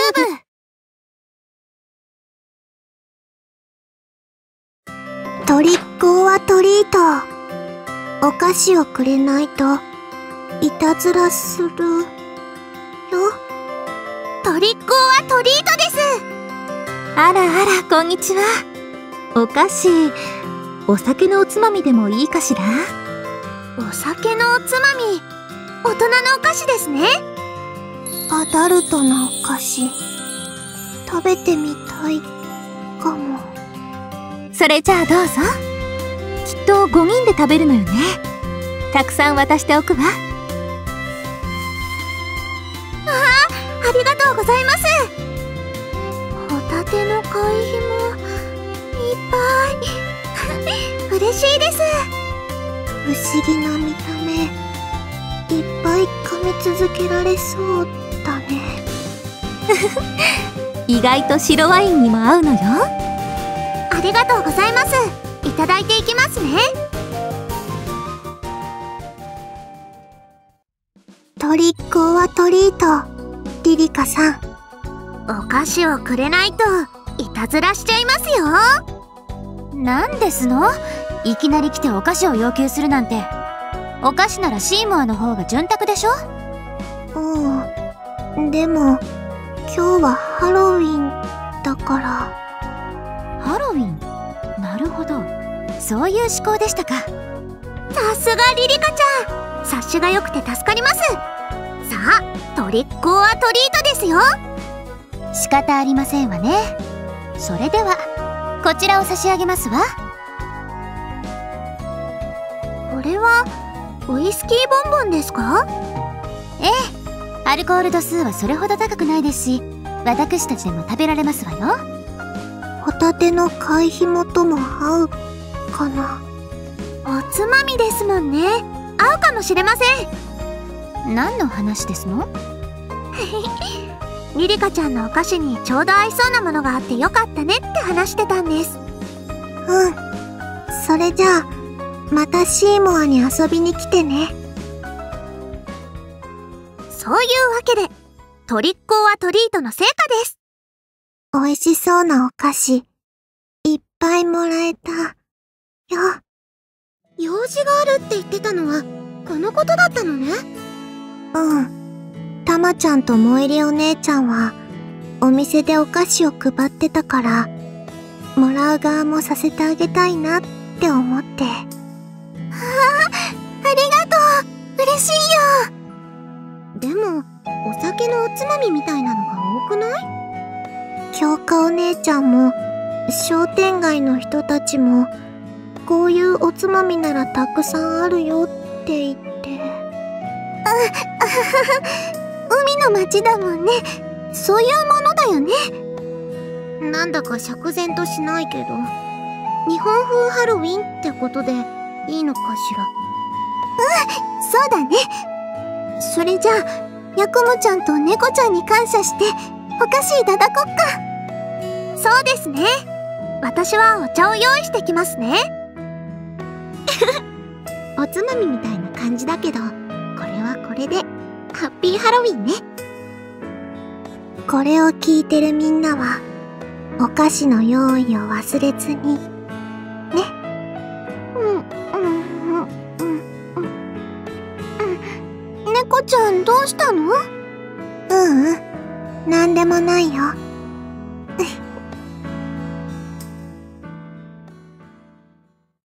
トリックオアトリート。お菓子をくれないといたずらするよ。 トリックオアトリートです。 あらあら、こんにちは。お菓子、お酒のおつまみでもいいかしら？ お酒のおつまみ、大人のお菓子ですね。 アダルトなお菓子、食べてみたいかも。 それじゃあどうぞ。きっと5人で食べるのよね。たくさん渡しておくわ。 ありがとうございます。ホタテの貝ひもいっぱい嬉しいです。 不思議な見た目、いっぱい噛み続けられそうだね。 意外と白ワインにも合うのよ。 ありがとうございます。いただいていきますね。 トリックオアトリート、リリカさん。 お菓子をくれないといたずらしちゃいますよ。 なんですの？いきなり来てお菓子を要求するなんて。お菓子ならシーモアの方が潤沢でしょ？ でも今日はハロウィンだから。 ハロウィン？なるほど、そういう思考でしたか。 さすがリリカちゃん、察しが良くて助かります。さあ、トリックオアトリートですよ。 仕方ありませんわね。それではこちらを差し上げますわ。 これはウイスキーボンボンですか？ ええ、アルコール度数はそれほど高くないですし、私たちでも食べられますわよ。 ホタテの貝ひもとも合うかな。 おつまみですもんね。合うかもしれません。何の話ですの？ リリカちゃんのお菓子にちょうど合いそうなものがあってよかったねって話してたんです。 それじゃあまたシーモアに遊びに来てね。 そういうわけでトリックオアトリートの成果です。 美味しそうなお菓子いっぱいもらえたよ。 用事があるって言ってたのはこのことだったのね。 たまちゃんと萌えりお姉ちゃんはお店でお菓子を配ってたから、もらう側もさせてあげたいなって思って。 ありがとう、嬉しいよ。でもお酒のおつまみみたいなのが多くない？ 京香お姉ちゃんも商店街の人たちもこういうおつまみならたくさんあるよって言って。 海の町だもんね。そういうものだよね。なんだか釈然としないけど、日本風ハロウィンってことでいいのかしら。そうだね。それじゃあヤクモちゃんと猫ちゃんに感謝してお菓子いただこっか。そうですね。私はお茶を用意してきますね。おつまみみたいな感じだけど、これはこれでハッピーハロウィンね。 これを聞いてるみんなはお菓子の用意を忘れずにね。 猫ちゃんどうしたの？ なんでもないよ。